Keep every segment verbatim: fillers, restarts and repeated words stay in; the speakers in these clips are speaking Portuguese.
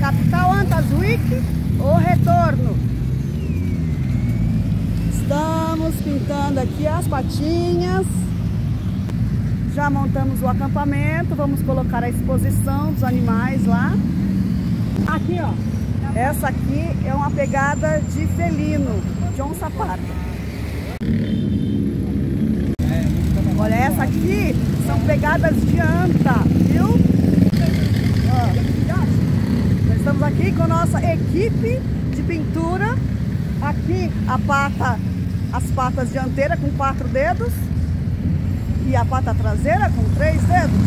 Capital Antas Week, o retorno. Estamos pintando aqui as patinhas. Já montamos o acampamento, vamos colocar a exposição dos animais lá. Aqui, ó, essa aqui é uma pegada de felino, de onça parda. Olha, essa aqui são pegadas de anta, viu? Ó, nós estamos aqui com a nossa equipe de pintura. Aqui a pata, as patas dianteiras com quatro dedos e a pata traseira com três dedos.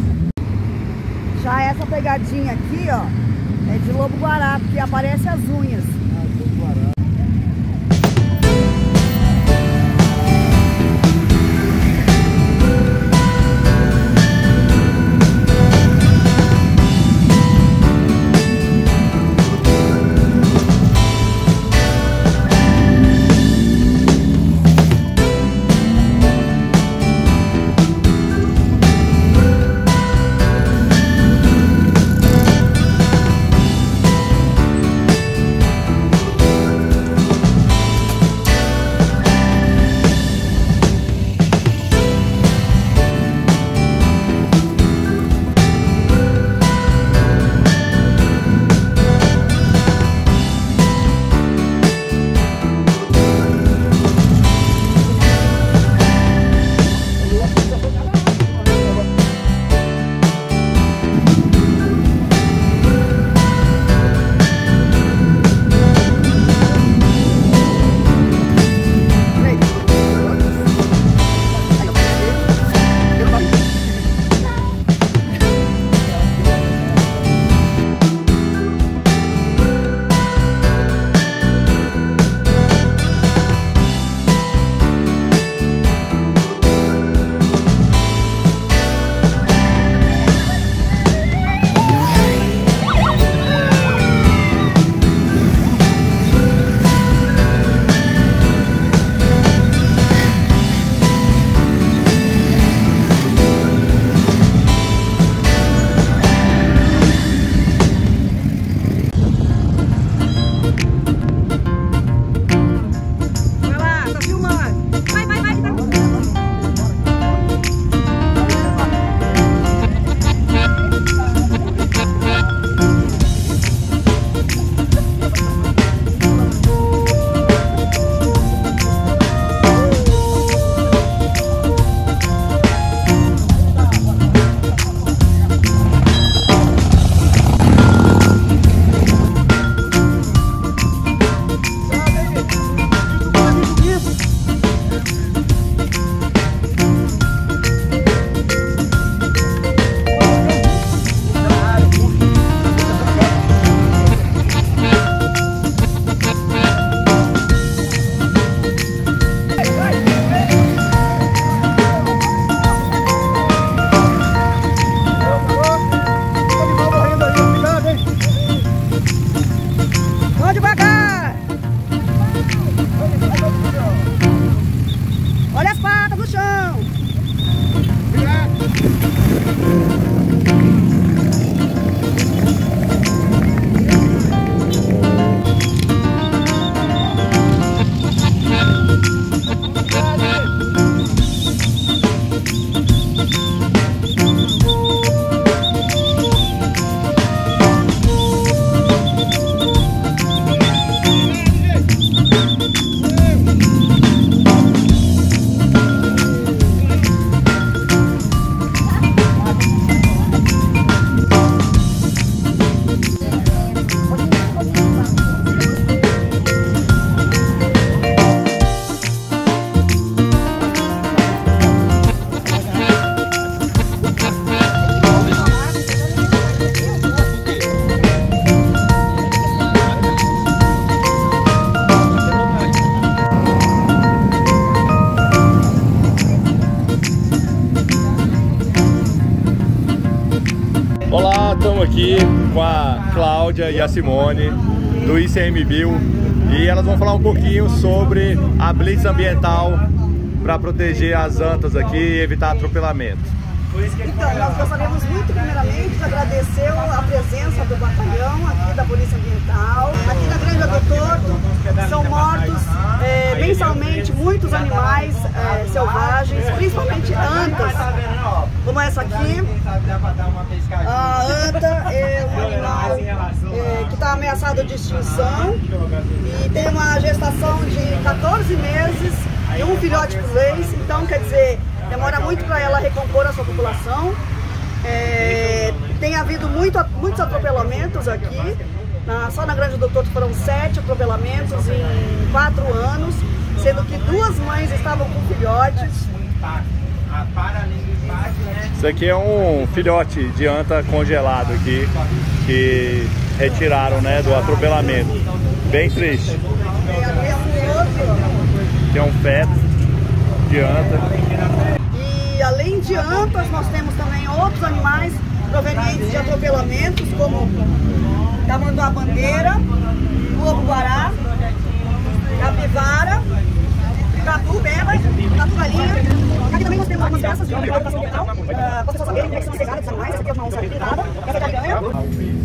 Já essa pegadinha aqui, ó, é de lobo-guará, porque aparece as unhas. Ah, lobo-guará. Olá, estamos aqui com a Cláudia e a Simone do I C M Bio e elas vão falar um pouquinho sobre a blitz ambiental para proteger as antas aqui e evitar atropelamento. Então, nós gostaríamos muito primeiramente de agradecer a presença do batalhão aqui da animais é, selvagens, principalmente antas, como essa aqui. A anta é um animal é, que está ameaçado de extinção e tem uma gestação de quatorze meses e um filhote por vez, então quer dizer, demora muito para ela recompor a sua população. É, tem havido muito, muitos atropelamentos aqui, na, só na Grande do Torto foram sete atropelamentos em quatro anos, sendo que duas mães estavam com filhotes. Isso aqui é um filhote de anta congelado aqui, que retiraram, né, do atropelamento. Bem triste. Tem um feto de anta. E além de antas, nós temos também outros animais provenientes de atropelamentos, como tamanduá-bandeira, lobo-guará, capivara, tatu-beba, tatu-galinha. Aqui também nós temos algumas peças de observação ambiental, para as pessoas saberem como é que são despegadas dos animais. Essa aqui é uma onça pintada, essa é a piranha.